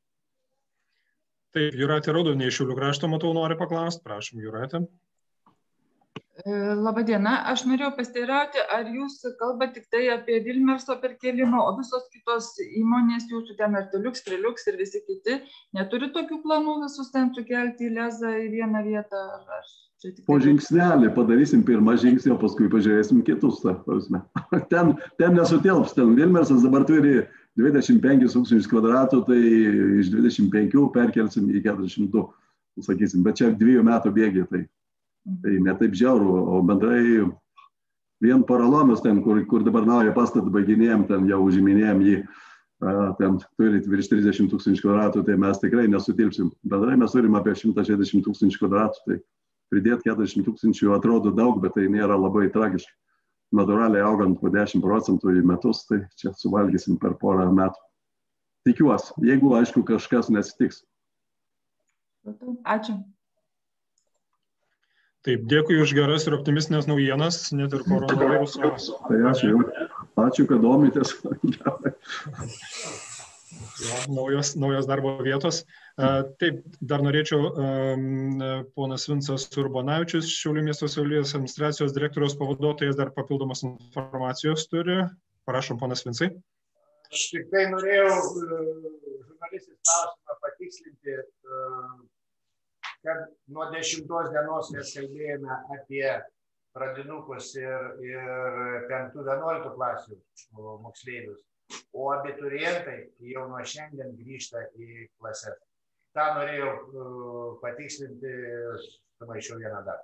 Taip, Jūratė Raudonė iš Šiaulių krašto, matau, nori paklausti. Prašom, Jūratė. Labadiena, aš norėjau pasiteirauti, ar jūs kalbate tik tai apie Vilmerso perkėlimą, o visos kitos įmonės, jūsų ten Arteliuks, Treliuks ir visi kiti, neturi tokių planų visus ten sukelti į Lezą į vieną vietą? Po žingsnelį padarysim pirmą žingsnį, o paskui pažiūrėsim kitus. Ten nesutilps, ten Vilmersas dabar turi 25 000 kvadratų, tai iš 25 perkelsim į 42, sakysim, bet čia 2 metų bėgiai, tai ne taip žiauru, o bendrai vien paralonas ten, kur dabar naują pastatą baiginėjom, ten jau užiminėjom jį, ten turi virš 30 000 kvadratų, tai mes tikrai nesutilpsim. Bendrai mes turim apie 160 000 kvadratų, tai pridėti 40 000 atrodo daug, bet tai nėra labai tragiškai. Natūraliai augant po 10% į metus, tai čia suvalgysim per porą metų. Tikiuosi, jeigu, aišku, kažkas nesitiks. Ačiū. Taip, dėkui už geras ir optimistinės naujienas, net ir koronaviruso. Tai ačiū, kad domitės. Naujos darbo vietos. Taip, dar norėčiau, ponas Vincas Urbonavičius, Šiaulių miesto savivaldybės administracijos direktoriaus pavaduotojas, dar papildomos informacijos turi. Prašom, ponas Vincai. Aš tik tai norėjau žurnalistės klausimą patikslinti, kad nuo 10 dienos mes kalbėjome apie pradinukus ir 5-11 klasių moksleivius, o abiturientai jau nuo šiandien grįžta į klases. tą norėjau patikslinti, sumaišiau vieną dar.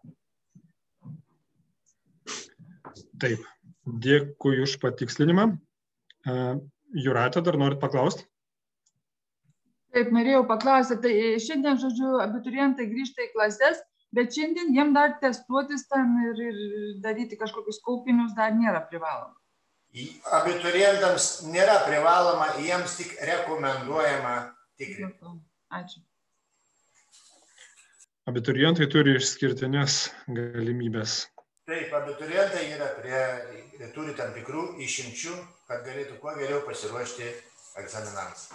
Taip, dėkui už patikslinimą. Jūratė, dar norit paklausti? Taip, norėjau paklausyti. Tai šiandien, žodžiu, abiturientai grįžta į klases, bet šiandien jiem dar testuotis ten ir daryti kažkokius kaupinius dar nėra privaloma. Abiturientams nėra privaloma, jiems tik rekomenduojama tikrinti. Ačiū. Abiturientai turi išskirtinės galimybės. Taip, abiturientai turi tam tikrų išimčių, kad galėtų kuo geriau pasiruošti egzaminams.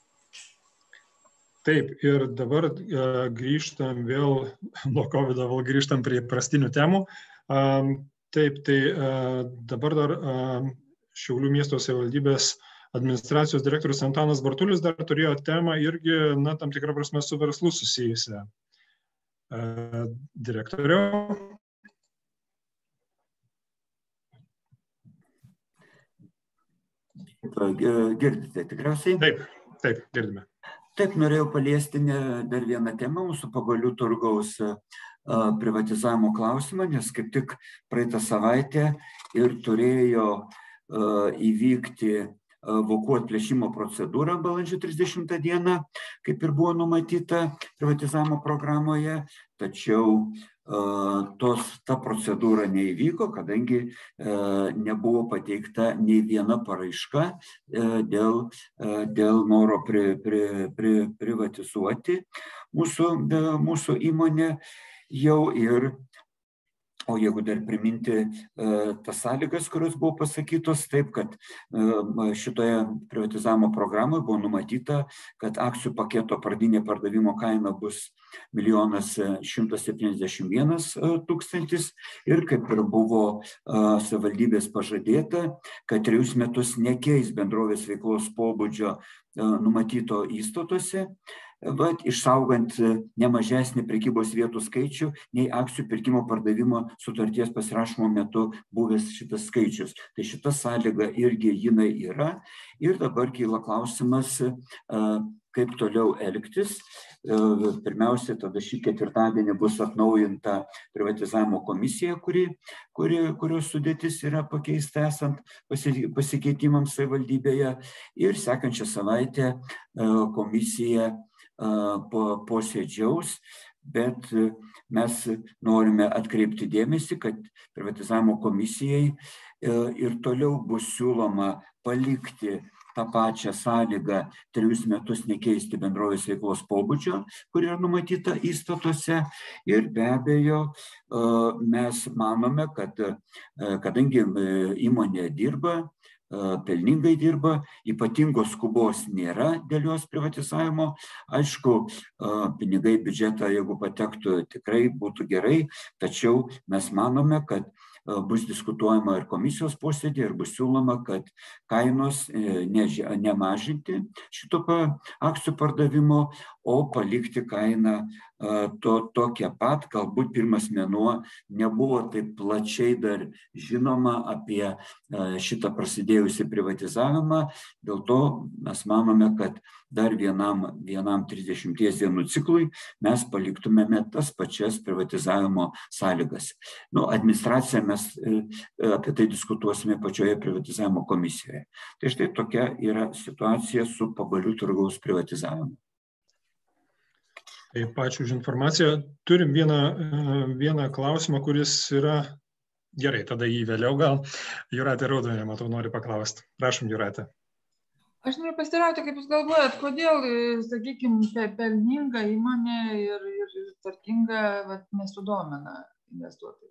Taip, ir dabar grįžtam vėl, nuo COVID vėl grįžtam prie prastinių temų. Taip, tai dabar dar Šiaulių miesto savivaldybės administracijos direktorius Antanas Bartulis dar turėjo temą irgi, na, tam tikrą prasme su verslu susijusią. Direktoriau. Girdite tikriausiai? Taip, girdime. Taip, norėjau paliesti dar vieną temą, mūsų Pagalių turgaus privatizavimo klausimą, nes kaip tik praeitą savaitę ir turėjo įvykti vokų atplėšimo procedūra balandžio 30 dieną, kaip ir buvo numatyta privatizavimo programoje, tačiau ta procedūra neįvyko, kadangi nebuvo pateikta nei viena paraiška dėl noro privatizuoti mūsų įmonę jau ir O jeigu dar priminti tas sąlygas, kurios buvo pasakytos, taip, kad šitoje privatizavimo programoje buvo numatyta, kad akcijų paketo pradinė pardavimo kaina bus 1 171 000 ir kaip ir buvo savivaldybės pažadėta, kad 3 metus nekeis bendrovės veiklos pobūdžio numatyto įstatuose, bet išsaugant nemažesnį prekybos vietų skaičių nei akcijų pirkimo pardavimo sutarties pasirašymo metu buvęs šitas skaičius. Tai šita sąlyga irgi jinai yra ir dabar kyla klausimas, kaip toliau elgtis. Pirmiausia, tada šį ketvirtadienį bus atnaujinta privatizavimo komisija, kurios sudėtis yra pakeista esant pasikeitimams savivaldybėje. Ir sekančią savaitę komisija posėdžiaus, bet mes norime atkreipti dėmesį, kad privatizavimo komisijai ir toliau bus siūloma palikti tą pačią sąlygą 3 metus nekeisti bendrovės veiklos pobūdžio, kur yra numatyta įstatuose. Ir be abejo, mes manome, kad kadangi įmonė dirba, pelningai dirba, ypatingos skubos nėra dėl jos privatizavimo. Aišku, pinigai biudžetą, jeigu patektų, tikrai būtų gerai, tačiau mes manome, kad bus diskutuojama ir komisijos posėdė ir bus siūloma, kad kainos nemažinti šito akcijų pardavimo, o palikti kainą tokią pat. Galbūt pirmas mėnuo nebuvo taip plačiai dar žinoma apie šitą prasidėjusį privatizavimą, dėl to mes manome, kad dar vienam 30 dienų ciklui mes paliktumėme tas pačias privatizavimo sąlygas. Administracija mes apie tai diskutuosime pačioje privatizavimo komisijoje. Tai štai tokia yra situacija su Pabalių turgaus privatizavimu. Taip, ačiū už informaciją. Turim vieną klausimą, kuris yra... Gerai, tada jį vėliau gal. Jūratė Raudonė, matau, nori paklausti. Prašom, Jūratė. Aš noriu pasiteirauti, kaip Jūs galvojat, kodėl, sakykime, pelninga įmonė ir tvarkinga nesudomina investuotojų?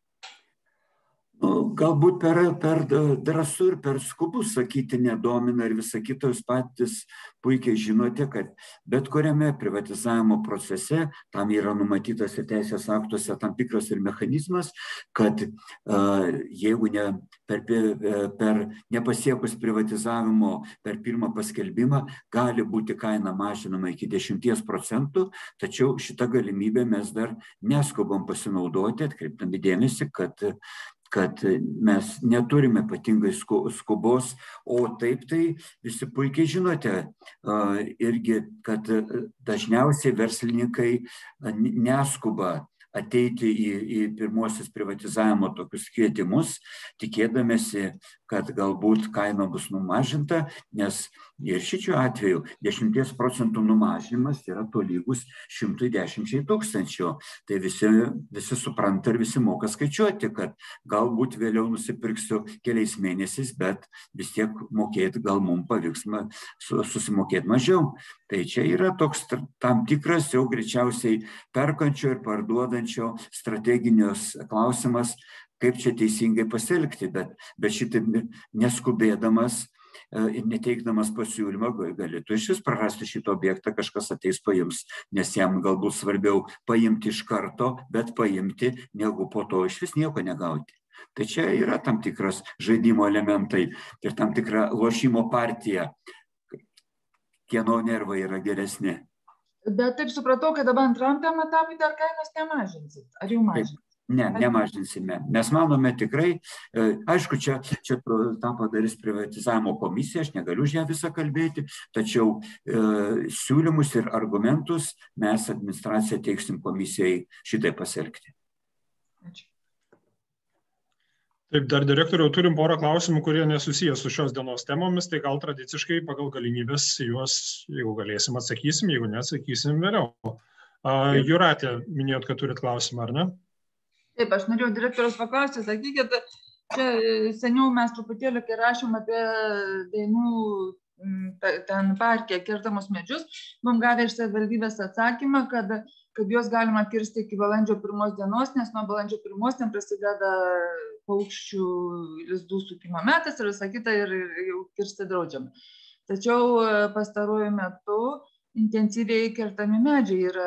Galbūt per drąsų ir per skubu sakyti nedomina ir visą kitą. Jūs patys puikiai žinote, kad bet kuriame privatizavimo procese tam yra numatytas ir teisės aktuose tam tikras ir mechanizmas, kad jeigu per nepasiekus privatizavimo per pirmą paskelbimą gali būti kaina mažinama iki 10%, tačiau šitą galimybę mes dar neskubam pasinaudoti, atkreipdami dėmesį, kad mes neturime ypatingai skubos, o taip tai visi puikiai žinote irgi, kad dažniausiai verslininkai neskuba ateiti į pirmosius privatizavimo tokius kvietimus, tikėdamėsi, kad galbūt kaina bus numažinta, nes ir šiuo atveju 10% numažinimas yra tolygus 110 000. Tai visi supranta ir visi moka skaičiuoti, kad galbūt vėliau nusipirksiu keliais mėnesiais, bet vis tiek mokėti gal mums pavyks susimokėti mažiau. Tai čia yra toks tam tikras jau greičiausiai perkančio ir parduodančio strateginius klausimas, kaip čia teisingai pasielgti, bet šitaip neskubėdamas ir neteikdamas pasiūlymą galėtų iš vis prarasti šitą objektą, kažkas ateis paims, nes jam galbūt svarbiau paimti iš karto, bet paimti, negu po to iš vis nieko negauti. Tai čia yra tam tikras žaidimo elementai ir tam tikra lošimo partija, kieno nervai yra geresni. Bet taip supratau, kad dabar antram tam etapui dar kainos nemažinsit. Ar jau mažinsit? Ne, nemažinsime. Mes manome tikrai, aišku, čia tą padarys privatizavimo komisija, aš negaliu už ją visą kalbėti, tačiau siūlymus ir argumentus mes administracija teiksim komisijai šitai pasielgti. Ačiū. Taip, dar direktoriau, turim porą klausimų, kurie nesusiję su šios dienos temomis, tai gal tradiciškai pagal galimybės juos, jeigu galėsim, atsakysim, jeigu neatsakysim vėliau. Jūratė, minėjot, kad turit klausimą, ar ne? Taip, aš norėjau direktoriaus paklausti, sakykit, čia seniau mes truputėlį, kai rašėm apie Dainų ten parke kertamus medžius, mums gavę iš savivaldybės atsakymą, kad kad juos galima kirsti iki balandžio 1 dienos, nes nuo balandžio 1 ten prasideda paukščių lizdų sukimo metas ir visą kitą ir jau kirsti draudžiama. Tačiau pastaruoju metu intensyviai kertami medžiai yra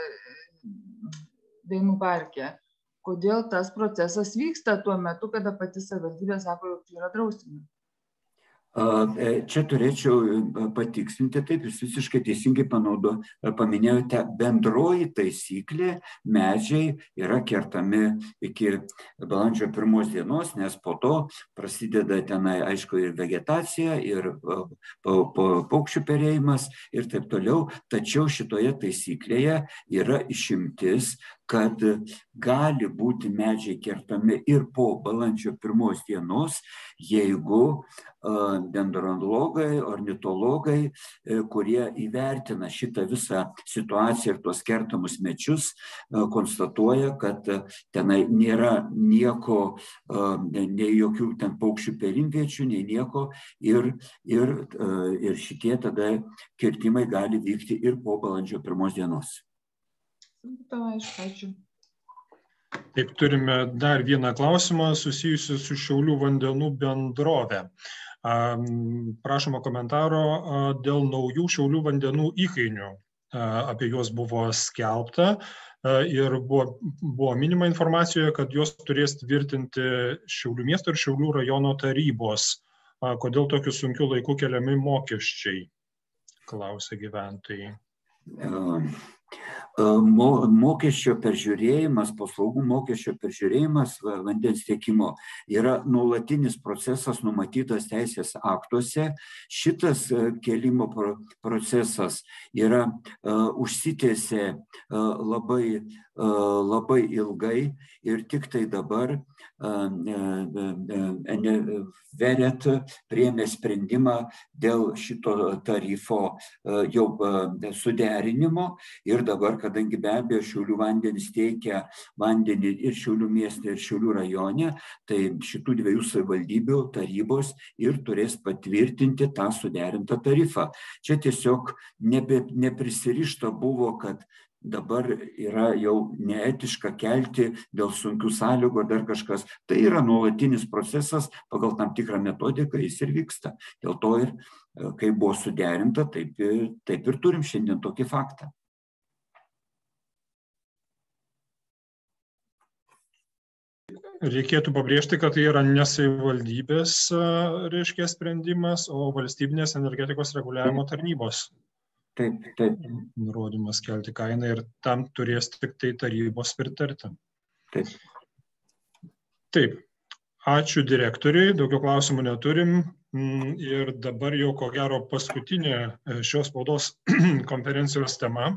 Dainų parke. Kodėl tas procesas vyksta tuo metu, kada pati savivaldybė sako, jog tai yra draustina? Čia turėčiau patikslinti, taip, jūs visiškai teisingai paminėjote, bendroji taisyklė, medžiai yra kertami iki balandžio 1 dienos, nes po to prasideda tenai, aišku, ir vegetacija, ir paukščių perėjimas ir taip toliau. Tačiau šitoje taisyklėje yra išimtis, kad gali būti medžiai kertami ir po balandžio 1 dienos, jeigu dendrologai, ornitologai, kurie įvertina šitą visą situaciją ir tuos kertamus medžius, konstatuoja, kad tenai nėra nieko, nei jokių ten paukščių perimviečių, nei nieko, ir šitie tada kirtimai gali vykti ir po balandžio 1 dienos. Ačiū. Taip, turime dar vieną klausimą susijusiu su Šiaulių vandenų bendrove. Prašoma komentaro dėl naujų Šiaulių vandenų įkainių. Apie juos buvo skelbta ir buvo minima informacijoje, kad juos turės tvirtinti Šiaulių miesto ir Šiaulių rajono tarybos. Kodėl tokiu sunkiu laiku keliami mokesčiai? Klausia gyventojai. Mokesčio peržiūrėjimas, paslaugų mokesčio peržiūrėjimas vandens tiekimo yra nuolatinis procesas numatytas teisės aktuose. Šitas kėlimo procesas yra užsitęsė labai ilgai ir tik tai dabar Veret priėmė sprendimą dėl šito tarifo jau suderinimo ir dabar, kadangi be abejo Šiaulių vandenys teikia vandenį ir Šiaulių mieste, ir Šiaulių rajone, tai šitų dviejų savivaldybių tarybos ir turės patvirtinti tą suderintą tarifą. Čia tiesiog neprisirišta buvo, kad dabar yra jau neetiška kelti dėl sunkių sąlygų ar dar kažkas. Tai yra nuolatinis procesas, pagal tam tikrą metodiką jis ir vyksta. Dėl to ir, kai buvo suderinta, taip ir turim šiandien tokį faktą. Reikėtų pabrėžti, kad tai yra ne savivaldybės, reiškia, sprendimas, o valstybinės energetikos reguliavimo tarnybos. Taip. Nurodymas kelti kainą ir tam turės tik tai tarybos pritarti. Taip. Ačiū direktoriui, daugiau klausimų neturim. Ir dabar jau ko gero paskutinė šios spaudos konferencijos tema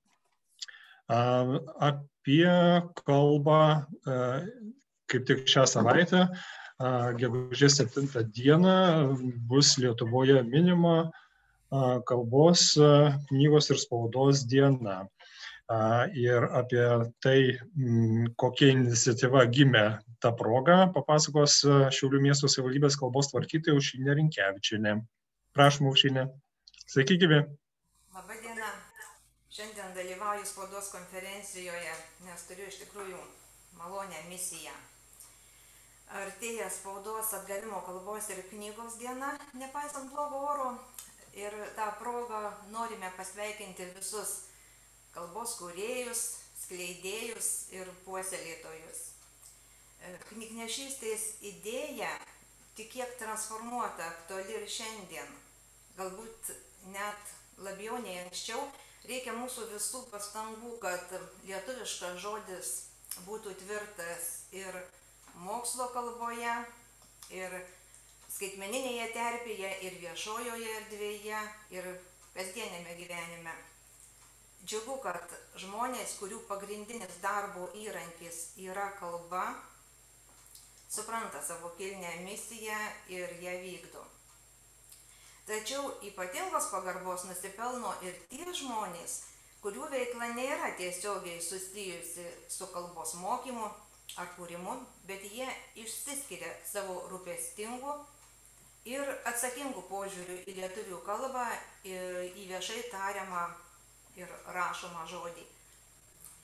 apie kalbą kaip tik šią savaitę, gegužės 7 dieną, bus Lietuvoje minima kalbos, knygos ir spaudos diena. Ir apie tai, kokia iniciatyva gimė ta proga, papasakos Šiaulių miesto savivaldybės kalbos tvarkytoja Aušrinė Rinkevičienė. Prašom, Aušrinė. Sveiki, gyvi. Labą dieną. Šiandien dalyvauju spaudos konferencijoje, nes turiu iš tikrųjų malonę misiją. Artėja spaudos atgavimo kalbos ir knygos diena, nepaisant blogo oro. Ir tą progą norime pasveikinti visus kalbos kūrėjus, skleidėjus ir puoselėtojus. Knygnešystės idėja tik kiek transformuota, aktuali ir šiandien, galbūt net labiau nei anksčiau, reikia mūsų visų pastangų, kad lietuviškas žodis būtų tvirtas ir mokslo kalboje, ir skaitmeninėje terpėje, ir viešojoje erdvėje, ir kasdienėme gyvenime. Džiugu, kad žmonės, kurių pagrindinis darbo įrankis yra kalba, supranta savo kilnią misiją ir ją vykdo. Tačiau ypatingos pagarbos nusipelno ir tie žmonės, kurių veikla nėra tiesiogiai susijusi su kalbos mokymu ar kūrimu, bet jie išsiskiria savo rūpestingu ir atsakingų požiūrių į lietuvių kalbą, į viešai tariamą ir rašomą žodį.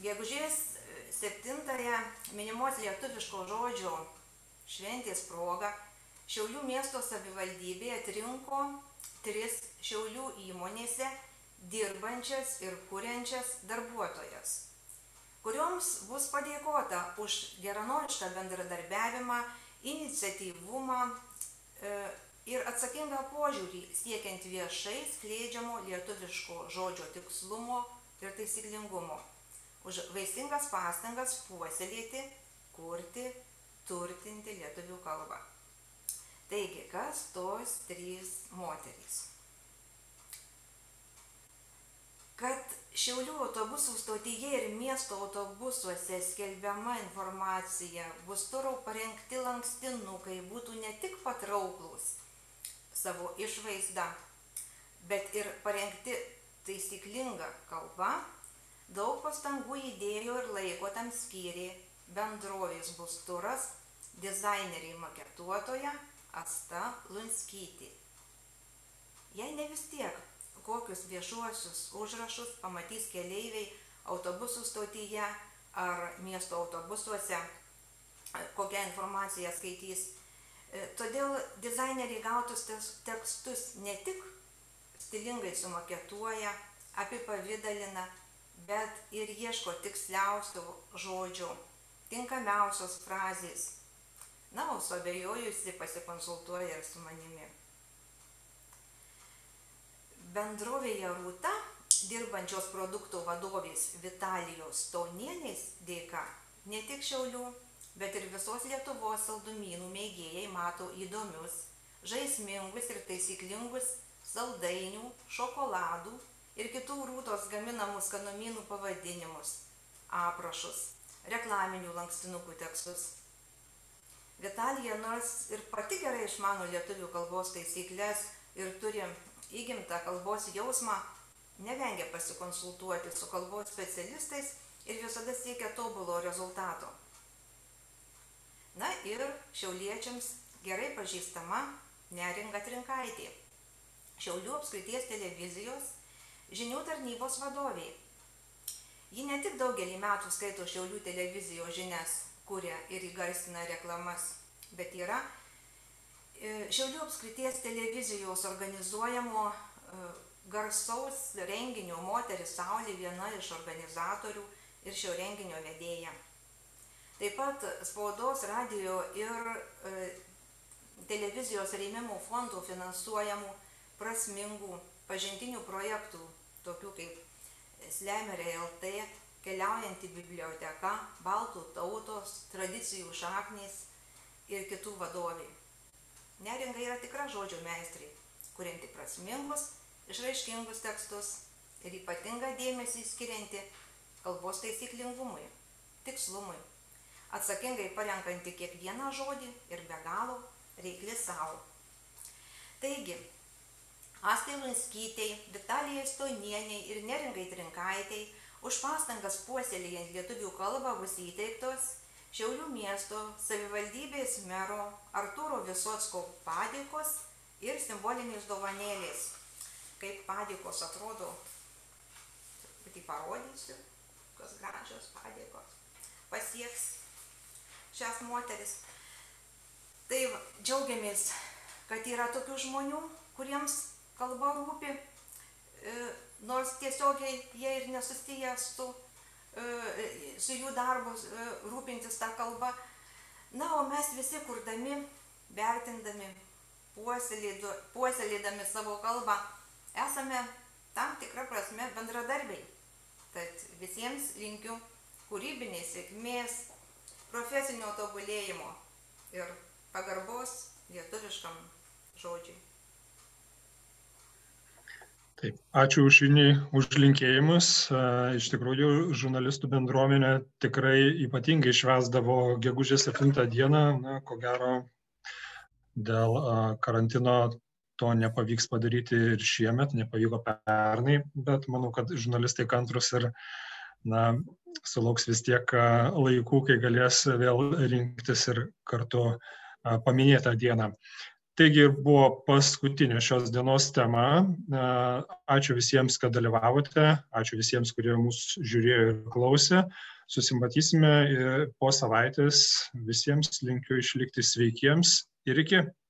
Gegužės 7-ąją minimos lietuviško žodžio šventės proga Šiaulių miesto savivaldybė atrinko 3 Šiaulių įmonėse dirbančias ir kuriančias darbuotojas, kurioms bus padėkota už geranorišką bendradarbiavimą, iniciatyvumą ir atsakingą požiūrį siekiant viešai skleidžiamo lietuviško žodžio tikslumo ir taisyklingumo, už vaisingas pastangas puoselėti, kurti, turtinti lietuvių kalbą. Taigi, kas tos 3 moterys? Kad Šiaulių autobusų stotyje ir miesto autobusuose skelbiama informacija, bus turų parengti lankstinukai, būtų ne tik patrauklūs savo išvaizdą, bet ir parengti taisyklinga kalba, daug pastangų įdėjo ir laiko tam skyrė bendrovės Busturas, dizaineriai maketuotoja Asta Lunskytė. Jei ne vis tiek, kokius viešuosius užrašus pamatys keleiviai autobusų stotyje ar miesto autobusuose, kokią informaciją skaitys. Todėl dizaineriai gautus tekstus ne tik stilingai sumaketuoja, apipavidalina, bet ir ieško tiksliausių žodžių, tinkamiausios frazės. Na, o suabejojusi pasikonsultuoja ir su manimi. Bendrovėje Rūta, dirbančios produktų vadovės Vitalijos Taunienės dėka, ne tik Šiaulių, bet ir visos Lietuvos saldumynų mėgėjai mato įdomius, žaismingus ir taisyklingus saldainių, šokoladų ir kitų Rūtos gaminamų skanumynų pavadinimus, aprašus, reklaminių lankstinukų tekstus. Vitalija nors ir pati gerai išmano lietuvių kalbos taisyklės ir turi įgimtą kalbos jausmą, nevengia pasikonsultuoti su kalbos specialistais ir visada siekia tobulo rezultato. Na ir šiauliečiams gerai pažįstama Neringa Trinkaitė, Šiaulių apskrities televizijos žinių tarnybos vadovė. Ji ne tik daugelį metų skaito Šiaulių televizijos žinias, kuria ir įgarsina reklamas, bet yra Šiaulių apskrities televizijos organizuojamo garsaus renginio Moteris Saulė viena iš organizatorių ir šio renginio vedėja. Taip pat spaudos, radijo ir televizijos rėmimo fondų finansuojamų prasmingų pažintinių projektų, tokių kaip Slemerė LT, Keliaujanti biblioteka, Baltų tautos, Tradicijų šaknys ir kitų vadovai. Neringa yra tikra žodžio meistrė, kurianti prasmingus, išraiškingus tekstus ir ypatingą dėmesį skirianti kalbos taisyklingumui, tikslumui, atsakingai parenkanti kiekvieną žodį ir be galo reikli savo. Taigi, Astai Lunskytei, Vitalijai Stonieniai ir Neringai Trinkaitei už pastangas puoselėjant lietuvių kalbą bus įteiktos Šiaulių miesto savivaldybės mero Artūro Visocko padėkos ir simbolinės dovanėlės. Kaip padėkos atrodo, truputį parodysiu, kokios gražios padėkos pasieks šias moteris. Tai džiaugiamės, kad yra tokių žmonių, kuriems kalba rūpi, nors tiesiogiai jie ir nesusiję su jų darbu rūpintis tą kalbą. Na, o mes visi kurdami, vertindami, puoselėdami savo kalbą, esame tam tikrą prasme bendradarbiai. Tad visiems linkiu kūrybinės sėkmės, profesinio tobulėjimo ir pagarbos lietuviškam žodžiui. Taip, ačiū už linkėjimus. Iš tikrųjų, žurnalistų bendruomenė tikrai ypatingai švęsdavo gegužės 7 dieną. Na, ko gero, dėl karantino to nepavyks padaryti ir šiemet, nepavyko pernai, bet manau, kad žurnalistai kantrus ir sulauks vis tiek laikų, kai galės vėl rinktis ir kartu paminėtą dieną. Taigi buvo paskutinė šios dienos tema. Ačiū visiems, kad dalyvavote. Ačiū visiems, kurie mūsų žiūrėjo ir klausė. Susimatysime po savaitės. Visiems linkiu išlikti sveikiems ir iki.